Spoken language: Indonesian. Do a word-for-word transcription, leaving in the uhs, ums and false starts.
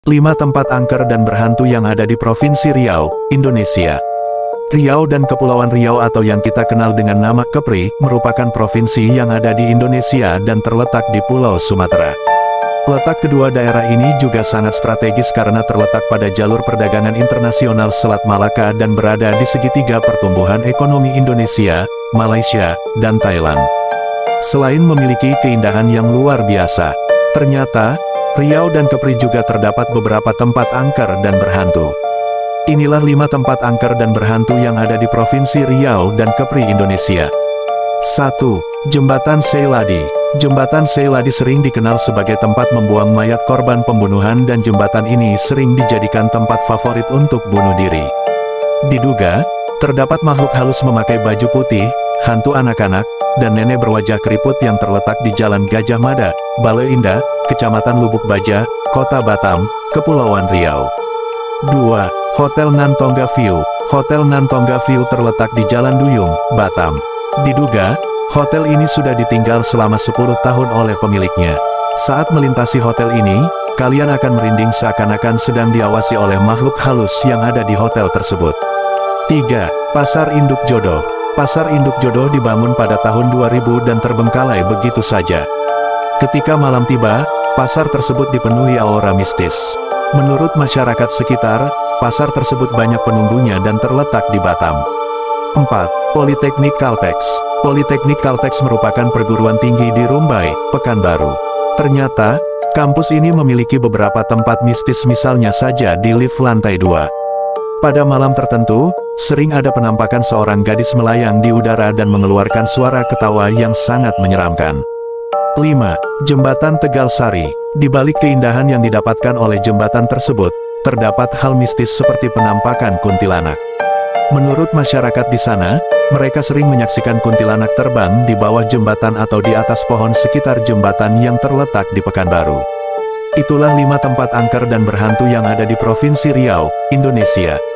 lima tempat angker dan berhantu yang ada di Provinsi Riau, Indonesia. Riau dan Kepulauan Riau atau yang kita kenal dengan nama Kepri, merupakan provinsi yang ada di Indonesia dan terletak di Pulau Sumatera. Letak kedua daerah ini juga sangat strategis karena terletak pada jalur perdagangan internasional Selat Malaka dan berada di segitiga pertumbuhan ekonomi Indonesia, Malaysia, dan Thailand. Selain memiliki keindahan yang luar biasa, ternyata Riau dan Kepri juga terdapat beberapa tempat angker dan berhantu. Inilah lima tempat angker dan berhantu yang ada di Provinsi Riau dan Kepri, Indonesia. satu. Jembatan Seyladi. Jembatan Seyladi sering dikenal sebagai tempat membuang mayat korban pembunuhan dan jembatan ini sering dijadikan tempat favorit untuk bunuh diri. Diduga, terdapat makhluk halus memakai baju putih, hantu anak-anak, dan nenek berwajah keriput yang terletak di Jalan Gajah Mada, Balai Indah, Kecamatan Lubuk Baja, Kota Batam, Kepulauan Riau. dua. Hotel Nantongga View. Hotel Nantongga View terletak di Jalan Duyung, Batam. Diduga, hotel ini sudah ditinggal selama sepuluh tahun oleh pemiliknya. Saat melintasi hotel ini, kalian akan merinding seakan-akan sedang diawasi oleh makhluk halus yang ada di hotel tersebut. tiga. Pasar Induk Jodoh. Pasar Induk Jodoh dibangun pada tahun dua ribu dan terbengkalai begitu saja. Ketika malam tiba, pasar tersebut dipenuhi aura mistis. Menurut masyarakat sekitar, pasar tersebut banyak penunggunya dan terletak di Batam. empat. Politeknik Caltex. Politeknik Caltex merupakan perguruan tinggi di Rumbai, Pekanbaru. Ternyata, kampus ini memiliki beberapa tempat mistis, misalnya saja di lift lantai dua. Pada malam tertentu, sering ada penampakan seorang gadis melayang di udara dan mengeluarkan suara ketawa yang sangat menyeramkan. lima. Jembatan Tegal Sari. Di balik keindahan yang didapatkan oleh jembatan tersebut, terdapat hal mistis seperti penampakan kuntilanak. Menurut masyarakat di sana, mereka sering menyaksikan kuntilanak terbang di bawah jembatan atau di atas pohon sekitar jembatan yang terletak di Pekanbaru. Itulah lima tempat angker dan berhantu yang ada di Provinsi Riau, Indonesia.